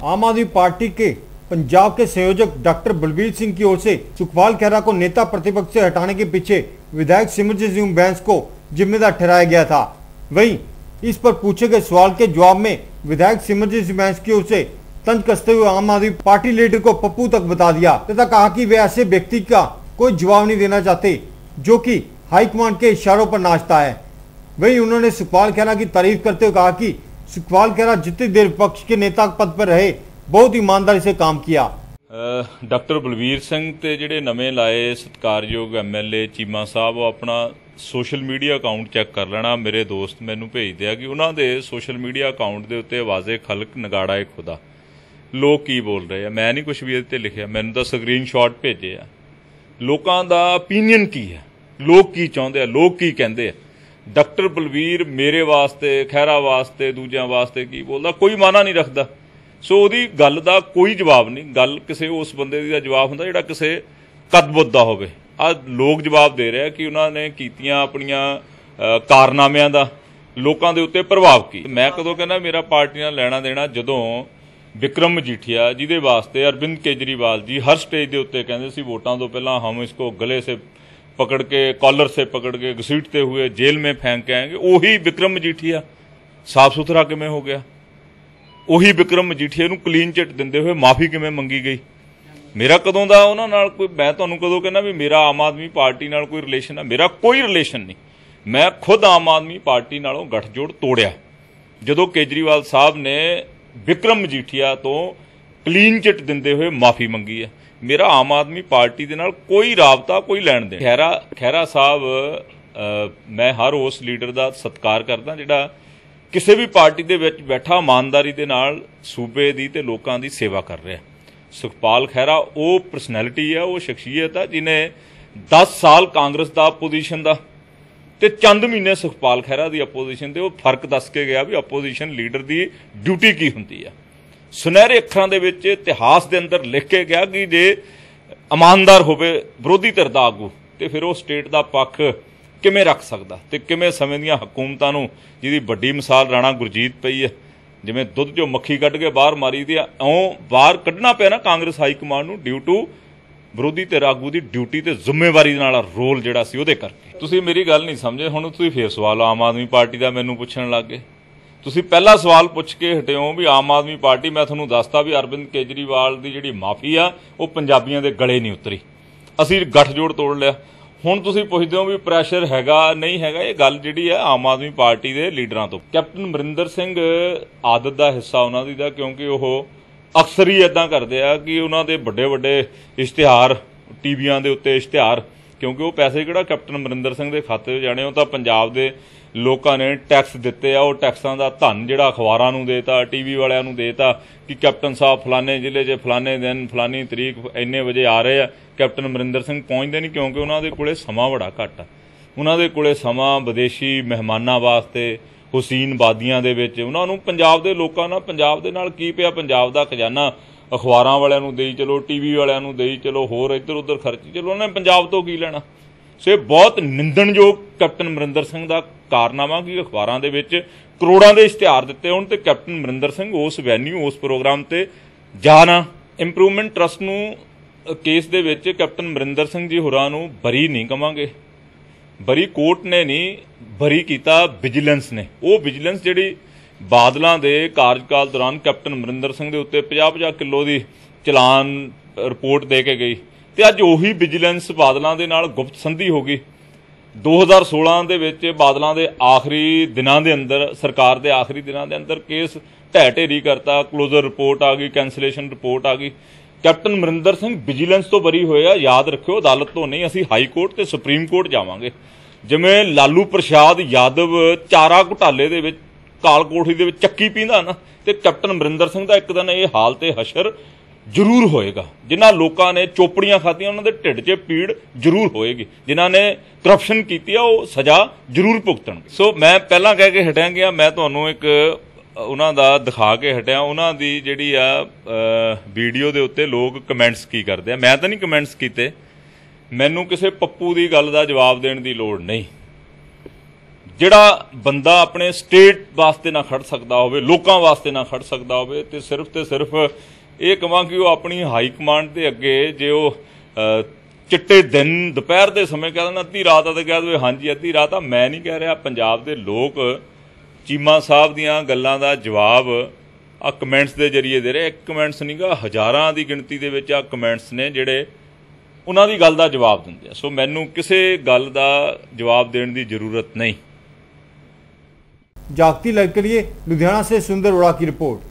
आम आदमी पार्टी के पंजाब के संयोजक डॉक्टर बलबीर सिंह की ओर से सुखपाल खैरा को नेता प्रतिपक्ष से हटाने के पीछे विधायक सिमरजीत सिंह बैंस को जिम्मेदार ठहराया गया था। वहीं इस पर पूछे गए सवाल के जवाब में विधायक सिमरजीत सिंह बैंस की ओर से तंज कसते हुए आम आदमी पार्टी लीडर को पप्पू तक बता दिया तथा कहा कि वे ऐसे व्यक्ति का कोई जवाब नहीं देना चाहते जो कि हाईकमान के इशारों पर नाचता है। वहीं उन्होंने सुखपाल खैरा की तारीफ करते हुए कहा कि सुखपाल खैरा जितनी देर विपक्ष के नेता पद पर रहे बहुत ईमानदारी से काम किया। डॉक्टर बलबीर सिंह ते जिहड़े नवें लाए सत्कारयोग MLA चीमा साहब अपना सोशल मीडिया अकाउंट चैक कर लेना। मेरे दोस्त मैनू भेजते हैं कि उन्हों के सोशल मीडिया अकाउंट के उत्ते आवाज़े खलक नगाड़ा है खुदा लोग की बोल रहे हैं। मैं नहीं कुछ भी इहदे ते लिखिया, मैनू तो स्क्रीन शॉट भेजे आ। लोगों का ओपीनियन की है, लोग की चाहते हैं, लोग की कहते हैं। डॉक्टर बलबीर मेरे वास्ते खैरा वास्ते दूजियां वास्ते की बोलता कोई माना नहीं रखता। सो ਉਹਦੀ ਗੱਲ ਦਾ ਕੋਈ ਜਵਾਬ ਨਹੀਂ। ਗੱਲ ਕਿਸੇ ਉਸ ਬੰਦੇ ਦਾ ਜਵਾਬ ਹੁੰਦਾ ਜਿਹੜਾ ਕਿਸੇ ਕਦਬੁੱਧ ਦਾ ਹੋਵੇ। ਆ ਲੋਕ ਜਵਾਬ ਦੇ ਰਿਹਾ ਕਿ ਉਹਨਾਂ ਨੇ ਕੀਤੀਆਂ ਆਪਣੀਆਂ ਕਾਰਨਾਮਿਆਂ ਦਾ ਲੋਕਾਂ ਦੇ ਉੱਤੇ ਪ੍ਰਭਾਵ ਕੀ। ਮੈਂ ਕਦੋਂ ਕਹਿੰਦਾ ਮੇਰਾ ਪਾਰਟੀ ਨਾਲ ਲੈਣਾ ਦੇਣਾ ਜਦੋਂ ਵਿਕਰਮ ਮਜੀਠੀਆ ਜਿਹਦੇ ਵਾਸਤੇ ਅਰਵਿੰਦ ਕੇਜਰੀਵਾਲ ਜੀ ਹਰ ਸਟੇਜ ਦੇ ਉੱਤੇ ਕਹਿੰਦੇ ਸੀ ਵੋਟਾਂ ਤੋਂ ਪਹਿਲਾਂ ਹਮ ਇਸਕੋ ਗਲੇ ਸੇ पकड़ के कॉलर से पकड़ के घसीटते हुए जेल में फेंक के आएंगे, वही विक्रम मजीठिया साफ सुथरा किमें हो गया। वही विक्रम मजीठिया नूं क्लीन चिट दिंदे हुए माफ़ी किमें मंगी गई। मेरा कदों दा उन्हां नाल कोई मैं तुहानूं कदों कहना भी मेरा आम आदमी पार्टी नाल कोई रिलेशन है, मेरा कोई रिलेशन नहीं। मैं खुद आम आदमी पार्टी नालों गठजोड़ तोड़िया जदों केजरीवाल साहब ने विक्रम मजीठिया तो क्लीन चिट दिंदे हुए माफ़ी मंगी है। मेरा आम आदमी पार्टी दे नाल कोई राबता कोई लैण देण। खैरा साहब मैं हर उस लीडर का सत्कार करदा जिहड़ा किसी भी पार्टी दे विच बैठा ईमानदारी दे नाल सूबे दी ते लोकां दी सेवा कर रहा। सुखपाल खैरा वो परसनैलिटी है, वो शख्सियत है जिन्हें 10 साल कांग्रेस का अपोजिशन का ते चंद महीने सुखपाल खैरा की अपोजिशन दे वो फर्क दस के गया भी अपोजिशन लीडर की ड्यूटी की हुंदी है। सुनहरे अखरां दे विच इतिहास दे अंदर लिख के गया कि जे ईमानदार होवे विरोधी धिर दा आगू ते फिर वो स्टेट दा पक्ष किवें रख सकदा ते किवें समय दीआं हुकूमतां नूं जिहदी वड्डी मिसाल राणा गुरजीत पई है जिवें दुੱਧ चों मक्खी कढ के बाहर मारी दी इउं बाहर कढना पिया ना कांग्रेस हाई कमांड नूं ड्यू टू विरोधी धिर आगू की ड्यूटी ते जिम्मेवारी नाल रोल जिहड़ा सी उहदे करके। तुसीं मेरी गल नहीं समझे, हुण तुसीं फिर सवाल आम आदमी पार्टी दा मैनूं पुछण लग गए। तुसीं पहला सवाल पुछ के हटे हो भी आम आदमी पार्टी मैं तुहानूं दसता भी अरविंद केजरीवाल की जिहड़ी माफ़ी आ वो पंजाबियों के गले नहीं उतरी, असीं गठजोड़ तोड़ लिया। हुण तुसीं पुछदे हो भी प्रैशर हैगा नहीं हैगा, ये गल जिहड़ी है आम आदमी पार्टी के लीडरां तो। कैप्टन अमरिंदर सिंह आदत का हिस्सा उन्हां दी दा क्योंकि वो अक्सर ही इदां करदे आ कि उन्हां दे वड्डे वड्डे इश्तिहार टीवियां दे उत्ते इश्तिहार क्योंकि वो पैसे किहड़ा कैप्टन अमरिंदर सिंह के खाते जाने वो तां पंजाब दे लोगों ने टैक्स दिते आ। वो टैक्सां दा धन जिहड़ा अखबारां नूं देता टीवी वालियां नूं देता कि कैप्टन साहब फलाने जिले 'च फलाने दिन फलानी तरीक इन्ने वजे आ रहे हैं। कैप्टन अमरिंदर सिंह पहुँचते नहीं क्योंकि उन्होंने कोले समा बड़ा घट आ। उन्होंने कोले समा विदेशी मेहमानां वास्ते हुसैन वादियां दे विच उन्होंने पंजाब के लोगों नाल पंजाब दे नाल की पिया पंजाब का खजाना अखबारां वालियां नूं देई चलो टीवी वालियां नूं देई चलो होर इधर उधर खर्ची चलो उन्होंने पंजाब तो की लेना। सो बहुत निंदणयोग कैप्टन अमरिंदर सिंह का कारनामा कि अखबारां दे विच करोड़ां दे इश्तिहार दिते होण ते कैप्टन अमरिंदर सिंह उस वैन्यू उस प्रोग्राम ते जाना। इंप्रूवमेंट ट्रस्ट नूं केस दे विच कैप्टन अमरिंदर सिंह जी होरां नूं बरी नहीं कवांगे, बरी कोर्ट ने नहीं बरी कीता विजिलेंस ने। वो विजिलेंस जिहड़ी बादलों के कार्यकाल दौरान कैप्टन अमरिंदर सिंह के उत्ते 50-50 किलो की चलान रिपोर्ट दे के गई तो अज उही विजिलेंस बादलों के नाल गुप्त संधि हो गई। 2016 दे विच बादलों के आखिरी दिनों के अंदर सरकार के आखिरी दिनों के अंदर केस ढह ढेरी करता, क्लोजर रिपोर्ट आ गई, कैंसलेशन रिपोर्ट आ गई। कैप्टन अमरिंदर सिंह विजिलेंस तो बरी होया, याद रखियो अदालत तो नहीं, असीं हाई कोर्ट ते सुप्रीम कोर्ट जावांगे। जिवें लालू प्रसाद यादव चारा घोटाले दे विच काल कोठरी दे विच चक्की पींदा ना ते कैप्टन अमरिंदर सिंह दा एक दिन ये हाल ते हशर जरूर होएगा। जिन्हां लोकां ने चोपड़ियां खाधियां उन्हां दे ढिड 'च पीड़ जरूर होएगी, जिन्हां ने करप्शन कीती है वो सज़ा जरूर भुगतणगे। सो मैं पहलां कह के हटिया गया, मैं तुहानूं एक उन्हां दा दिखा के हटिया उन्हां दी जिहड़ी आ वीडियो दे उत्ते लोग कमेंट्स की करदे आ। मैं तां नहीं कमेंट्स कीते, मैनूं किसी पप्पू की गल का जवाब देने की लोड़ नहीं। ਜਿਹੜਾ ਬੰਦਾ ਆਪਣੇ ਸਟੇਟ ਵਾਸਤੇ ਨਾ ਖੜ ਸਕਦਾ ਹੋਵੇ, ਲੋਕਾਂ ਵਾਸਤੇ ਨਾ ਖੜ ਸਕਦਾ ਹੋਵੇ, ਤੇ ਸਿਰਫ ਇਹ ਕਹਾਂ ਕਿ ਉਹ ਆਪਣੀ ਹਾਈ ਕਮਾਂਡ ਦੇ ਅੱਗੇ ਜੇ ਉਹ ਚਿੱਟੇ ਦਿਨ ਦੁਪਹਿਰ ਦੇ ਸਮੇਂ ਕਹਿ ਦੇਣਾ ਅੱਧੀ ਰਾਤ ਆ ਤਾਂ ਕਹਿ ਦੇਵੇ ਹਾਂਜੀ ਅੱਧੀ ਰਾਤ ਆ। ਮੈਂ ਨਹੀਂ ਕਹਿ ਰਿਹਾ, ਪੰਜਾਬ ਦੇ ਲੋਕ ਚੀਮਾ ਸਾਹਿਬ ਦੀਆਂ ਗੱਲਾਂ ਦਾ ਜਵਾਬ ਆ ਕਮੈਂਟਸ ਦੇ ਜ਼ਰੀਏ ਦੇ ਰਹੇ। ਇੱਕ ਕਮੈਂਟਸ ਨਹੀਂ ਗਾ, ਹਜ਼ਾਰਾਂ ਦੀ ਗਿਣਤੀ ਦੇ ਵਿੱਚ ਆ ਕਮੈਂਟਸ ਨੇ ਜਿਹੜੇ ਉਹਨਾਂ ਦੀ ਗੱਲ ਦਾ ਜਵਾਬ ਦਿੰਦੇ ਆ। ਸੋ ਮੈਨੂੰ ਕਿਸੇ ਗੱਲ ਦਾ ਜਵਾਬ ਦੇਣ ਦੀ ਜ਼ਰੂਰਤ ਨਹੀਂ। जागती लड़की के लिए लुधियाना से सुंदर उड़ा की रिपोर्ट।